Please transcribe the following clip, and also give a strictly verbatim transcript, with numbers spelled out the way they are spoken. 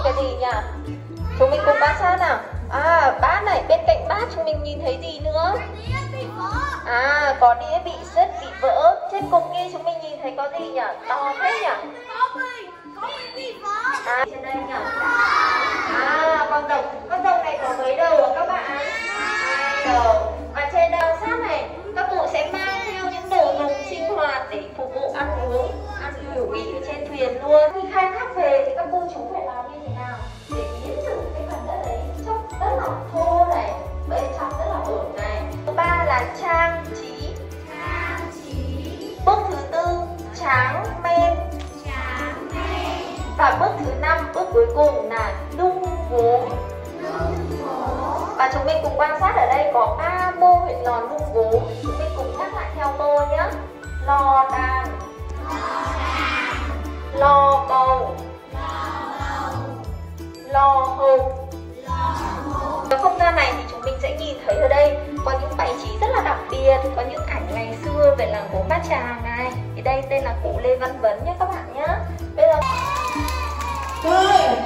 cái gì nhỉ? Chúng mình cùng quan sát nào. À, bát này, bên cạnh bát chúng mình nhìn thấy gì nữa? À, có đĩa bị sứt, bị vỡ. Trên cùng kia chúng mình nhìn thấy có gì nhỉ? To thế nhỉ? À, trên đây nhỉ? À, con rồng. Con rồng này có mấy đầu các bạn? Hai đầu. Và trên đầu sát này, các cụ sẽ mang theo những đồ dùng sinh hoạt để phục vụ ăn uống, ăn ngủ nghỉ ở trên thuyền luôn. Khi khai thác về thì các cô chú phải làm như thế nào để biến từ cái phần đất đấy trông rất là thô này, bên trong rất là ổn này. Thứ ba là trang trí. Trang trí. Bước thứ tư tráng men. Tráng men. Và bước thứ năm, bước cuối cùng là nung vố. Và chúng mình cùng quan sát ở đây có ba mô hình lò nung vố. Chúng mình cùng nhắc lại theo tôi nhé. Lò đàn, lò bầu, lò hồng. Ở không gian này thì chúng mình sẽ nhìn thấy ở đây có những bài trí rất là đặc biệt, có những cảnh ngày xưa về làng gốm Bát Tràng này. Thì đây tên là cụ Lê Văn Vấn nhé các bạn nhé. Bây giờ Chơi